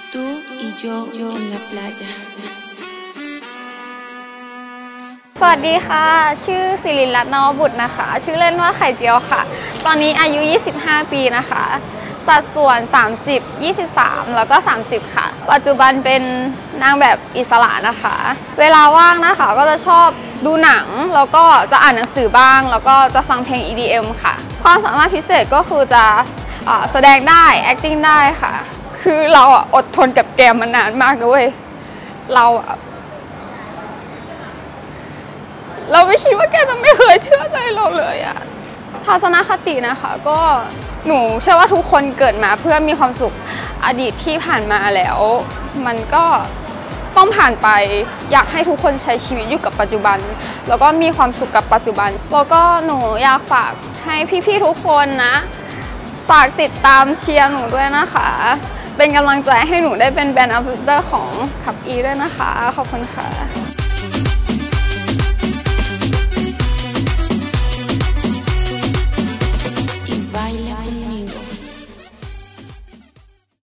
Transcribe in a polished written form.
Tú y yo en la playa สวัสดีค่ะชื่อศิริรัตน์ นวบุตรนะคะชื่อเล่นว่าไข่เจียวค่ะตอนนี้อายุ25ปีนะคะสัดส่วน30 23แล้วก็30ค่ะปัจจุบันเป็นนางแบบอิสระนะคะเวลาว่างนะคะก็จะชอบดูหนังแล้วก็จะอ่านหนังสือบ้างแล้วก็จะฟังเพลง EDM ค่ะความสามารถพิเศษก็คือจะแสดงได้ acting ได้ค่ะคือเราอดทนกับแกมานานมากด้วยเราไม่คิดว่าแกจะไม่เคยเชื่อใจเราเลยอะทัศนคตินะคะก็หนูเชื่อว่าทุกคนเกิดมาเพื่อมีความสุขอดีตที่ผ่านมาแล้วมันก็ต้องผ่านไปอยากให้ทุกคนใช้ชีวิตอยู่กับปัจจุบันแล้วก็มีความสุขกับปัจจุบันแล้วก็หนูอยากฝากให้พี่ๆทุกคนนะฝากติดตามเชียร์หนูด้วยนะคะเป็นกำลังใจให้หนูได้เป็นแบรนด์แอมบาสเดอร์ของขับอีด้วยนะคะขอบคุณค่ะ